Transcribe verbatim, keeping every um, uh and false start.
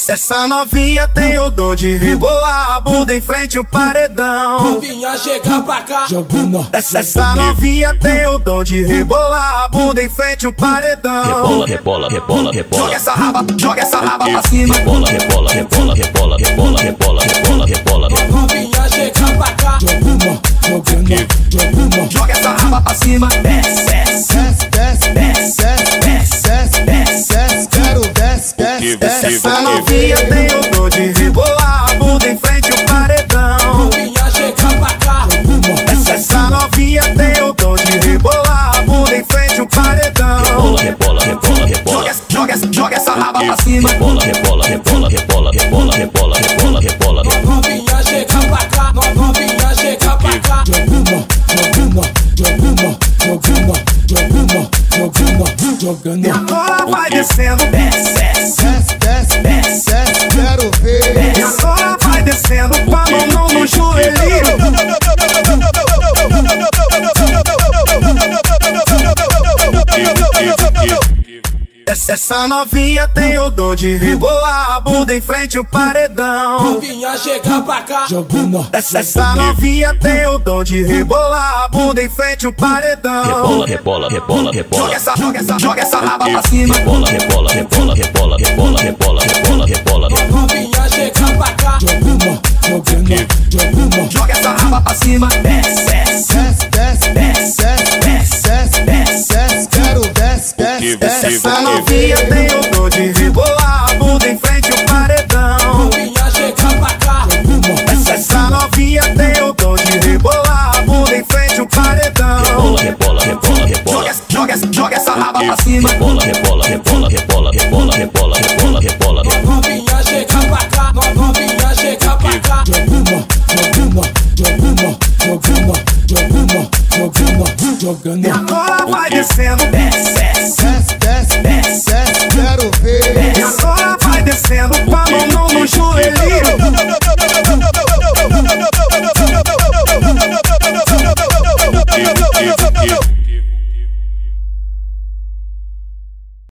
Essa novinha tem o dom de rebolar a bunda em frente ao paredão. Novinha chega pra cá, jogando. Essa novinha tem o dom de rebolar a bunda em frente ao paredão. Rebola, rebola, rebola, rebola. Joga essa raba, joga essa raba pra cima. Rebola, rebola, rebola, rebola, rebola, rebola, rebola, rebola. novinha chega pra cá, Jogando, jogando, jogando. Joga essa raba pra cima. Desce, desce, Desce, desce, desce, desce, desce, desce. Quero desce, desce, desce. Essa novinha tem o dom de rebolar a bunda em frente ao paredão. novinha chega pra cá, Essa novinha tem o dom de rebolar a bunda em frente ao paredão. Rebola, rebola, rebola, rebola. Joga, joga, joga essa raba pra cima. Rebola, rebola, rebola, rebola, rebola, rebola, rebola, rebola. novinha chega pra cá, novinha chega pra cá. Jogando, jogando, jogando, jogando, jogando, jogando. E agora vai descendo. Desce, desce, Desce, desce, desce, desce. Quero ver. e agora vai descendo com a mão no joelhinho. Essa novinha tem o dom de rebolar a bunda em frente ao paredão. novinha chega pra cá, Jogando, Essa novinha tem o dom de rebolar a bunda em frente ao paredão. Rebola, rebola, rebola, rebola. Joga essa, joga essa, joga essa raba pra cima. Rebola, rebola, rebola, rebola, rebola, rebola, rebola, rebola. novinha chega pra cá, jogando, jogando, jogando. Joga essa raba pra cima. Desce, desce, Desce, desce, desce, desce, desce, desce, desce. Quero desce, desce, desce. Essa novinha tem o dom de rebolar a bunda em frente ao paredão. novinha chega pra cá, Essa novinha tem o dom de rebolar a bunda em frente ao paredão. Rebola, rebola, rebola, Joga, rebola. joga, joga essa raba pra cima. Rebola, rebola, rebola, rebola, rebola, rebola, rebola, rebola. novinha chega pra cá, novinha chega pra cá. jogando, jogando, jogando, jogando, jogando, jogando, E jogando. agora vai descendo. Desce, desce, Desce, desce, desce, desce. Quero e ver. agora vai descendo